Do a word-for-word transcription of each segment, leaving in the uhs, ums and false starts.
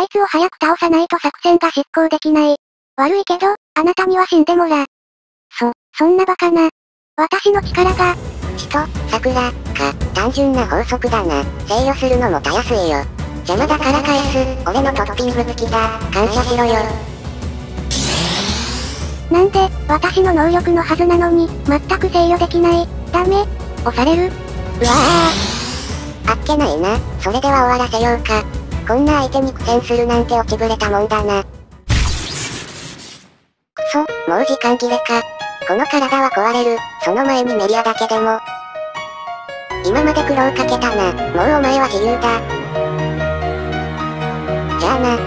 つを早く倒さないと作戦が執行できない。悪いけど、あなたには死んでもらう。そ、そんなバカな。私の力が、 人、桜、か、単純な法則だな。制御するのもたやすいよ。邪魔だから返す、俺のトッピング付きだ、感謝しろよ。 なんで、私の能力のはずなのに、全く制御できない。ダメ。押される。 うわあ。あっけないな。それでは終わらせようか。こんな相手に苦戦するなんて落ちぶれたもんだな。くそ、もう時間切れか。この体は壊れる。その前にメリアだけでも。今まで苦労かけたな。もうお前は自由だ。じゃあな。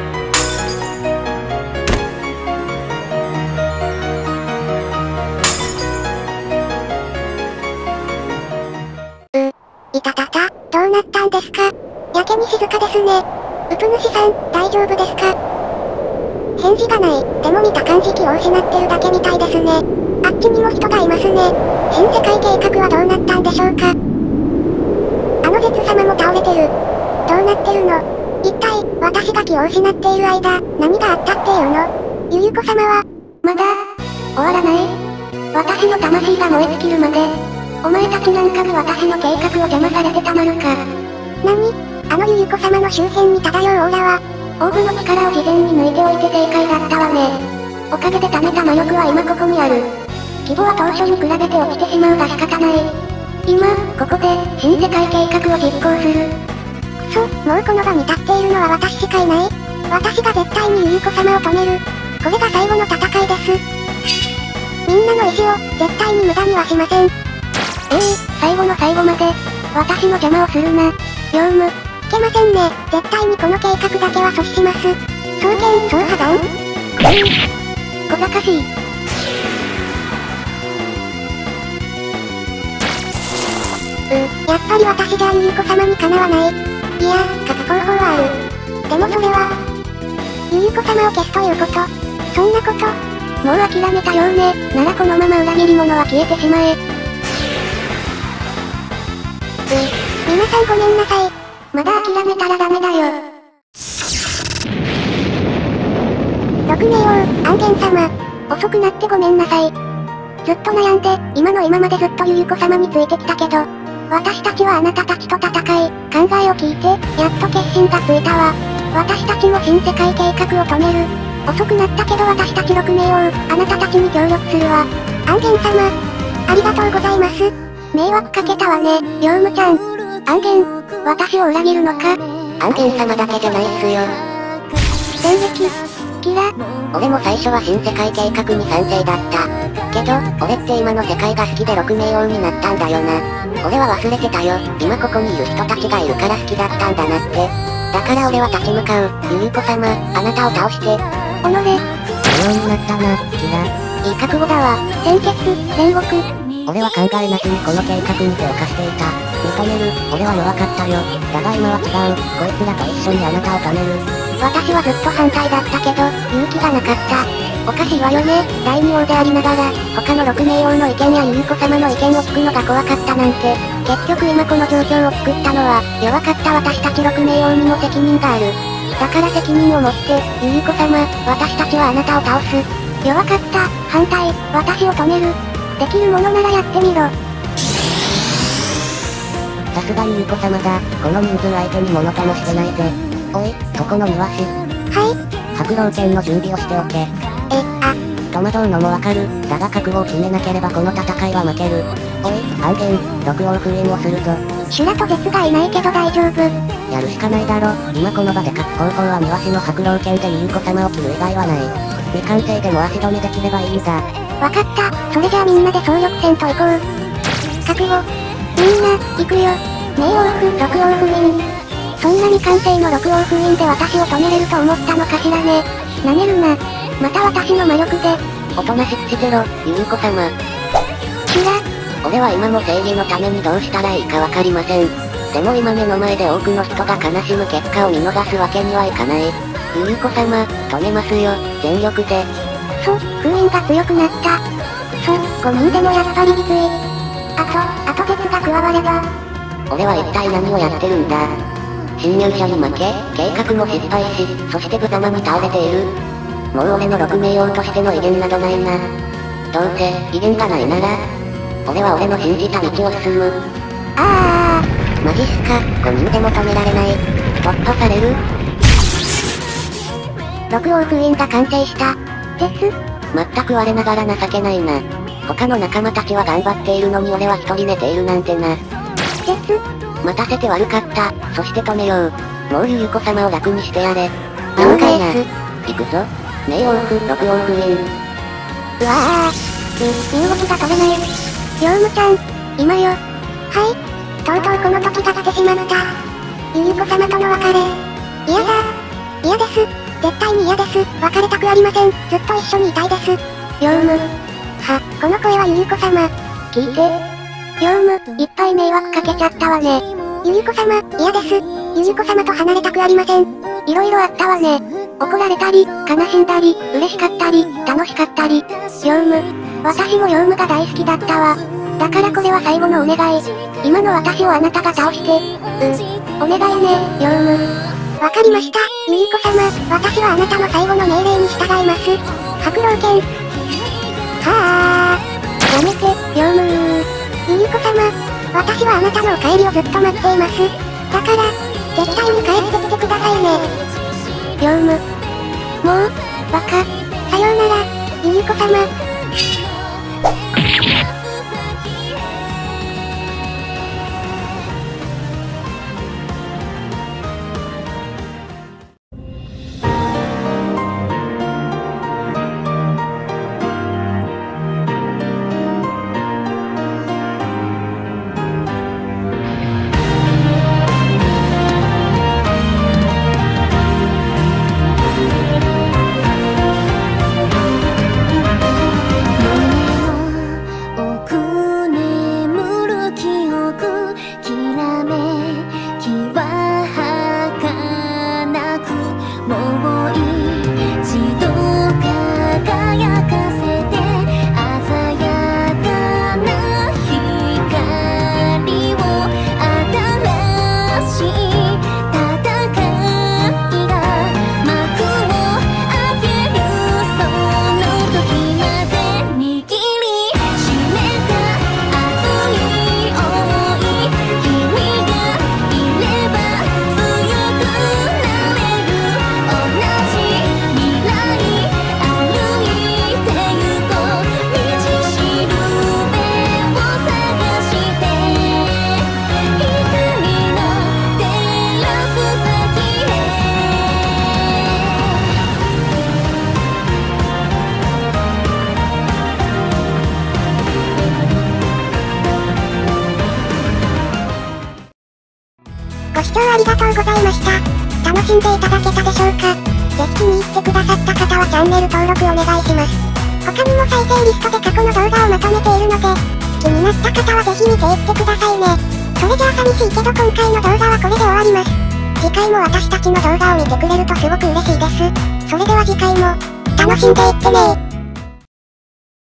いたたた、どうなったんですか？やけに静かですね。うぷ主さん、大丈夫ですか？返事がない。でも見た感じ気を失ってるだけみたいですね。あっちにも人がいますね。新世界計画はどうなったんでしょうか？あの絶様も倒れてる。どうなってるの？一体、私が気を失っている間、何があったっていうの？ゆゆこ様は、まだ、終わらない？私の魂が燃え尽きるまで、お前たちなんかが私の計画を邪魔されてたまるか。何？あのゆゆこ様の周辺に漂うオーラは、オーブの力を事前に抜いておいて正解だったわね。おかげで貯めた魔力は今ここにある。規模は当初に比べて落ちてしまうが仕方ない。今、ここで、新世界計画を実行する。くそ、もうこの場に立っているのは私しかいない。私が絶対にゆゆこ様を止める。これが最後の戦いです。みんなの意志を、絶対に無駄にはしません。ええー、最後の最後まで、私の邪魔をするな。ヨウム。いけませんね。絶対にこの計画だけは阻止します。双剣、総破断？くいー。小賢しい。う、やっぱり私じゃあゆゆこ様にかなわない。いや、各方法はある。でもそれは、ゆゆこ様を消すということ。そんなこと、もう諦めたようね。ならこのまま裏切り者は消えてしまえ。皆さんごめんなさい。まだ諦めたらダメだよ。六名王、安元様。遅くなってごめんなさい。ずっと悩んで、今の今までずっとゆゆこ様についてきたけど、私たちはあなたたちと戦い、考えを聞いて、やっと決心がついたわ。私たちも新世界計画を止める。遅くなったけど私たち六名王、あなたたちに協力するわ。安元様。ありがとうございます。迷惑かけたわね、ヨウムちゃん。安元、私を裏切るのか？ 安元様だけじゃないっすよ。 電撃、キラ。 俺も最初は新世界計画に賛成だった。けど、俺って今の世界が好きで六名王になったんだよな。俺は忘れてたよ。今ここにいる人たちがいるから好きだったんだなって。だから俺は立ち向かう。ゆゆこ様、あなたを倒して。 おのれ。 無用になったな、キラ。 いい覚悟だわ。鮮血、煉獄。 俺は考えなしにこの計画に手を貸していた。認める、俺は弱かったよ。だが今は違う。こいつらと一緒にあなたを止める。 私はずっと反対だったけど、勇気がなかった。おかしいわよね。第二王でありながら、他の六名王の意見やゆゆこ様の意見を聞くのが怖かったなんて。結局今この状況を作ったのは、弱かった私たち六名王にも責任がある。だから責任を持って、ゆゆこ様、私たちはあなたを倒す。弱かった、反対、私を止める。できるものならやってみろ。 さすがゆゆこ様だ。この人数相手に物ともしてないぜ。おい、そこの庭師。 はい。 白狼剣の準備をしておけ。 え、あ。 戸惑うのもわかる。だが覚悟を決めなければこの戦いは負ける。おい、安元、六王封印をするぞ。 修羅と絶がいないけど大丈夫。 やるしかないだろ。今この場で勝つ方法は庭師の白狼剣でゆゆこ様を切る以外はない。未完成でも足止めできればいいんだ。 わかった。それじゃあみんなで総力戦と行こう。覚悟。みんな、行くよ。冥王府、六王封印。そんな未完成の六王封印で私を止めれると思ったのかしらね。なめるな。また私の魔力で。 おとなしくしてろ、ゆゆこ様。 キラ。 俺は今も正義のためにどうしたらいいかわかりません。でも今目の前で多くの人が悲しむ結果を見逃すわけにはいかない。ゆゆこ様、止めますよ、全力で。 そ、封印が強くなった。そ、ごにんでもやっぱりきつい。あと、あと絶が加われば。 俺は一体何をやってるんだ。 侵入者に負け、計画も失敗し、そして無様に倒れている。もう俺のろく名王としての威厳などないな。どうせ、威厳がないなら、俺は俺の信じた道を進む。 あー。 マジっすか、ごにんでも止められない。突破される。 六王封印が完成した。です。 全く我ながら情けないな。他の仲間たちは頑張っているのに俺は一人寝ているなんてな。 です。 待たせて悪かった。そして止めよう。もうゆゆこ様を楽にしてやれ。 了解な。 行くぞ。名王府、六王封印。 うわぁ。身動きが取れない。ヨウムちゃん、今よ。はい。とうとうこの時が来てしまった。ゆゆこ様との別れ。嫌だ。嫌です。絶対に嫌です。別れたくありません。ずっと一緒にいたいです。ヨウム。は、この声はゆゆこ様。 聞いて。 ヨウム、いっぱい迷惑かけちゃったわね。ゆゆこ様、嫌です。ゆゆこ様と離れたくありません。いろいろあったわね。怒られたり、悲しんだり、嬉しかったり、楽しかったり。ヨウム。私もヨウムが大好きだったわ。だからこれは最後のお願い。今の私をあなたが倒して。う、お願いね、ヨウム。わかりました、ゆゆこ様。私はあなたの最後の命令に従います。白老剣。はぁ。やめて、ヨウム。ゆゆこ様。私はあなたのお帰りをずっと待っています。だから、絶対に帰ってきてくださいね。ヨウム。もう、バカ。さようなら、ゆゆこ様。ご視聴ありがとうございました。楽しんでいただけたでしょうか。ぜひ気に入ってくださった方はチャンネル登録お願いします。他にも再生リストで過去の動画をまとめているので、気になった方はぜひ見ていってくださいね。それじゃあ寂しいけど今回の動画はこれで終わります。次回も私たちの動画を見てくれるとすごく嬉しいです。それでは次回も、楽しんでいってねー。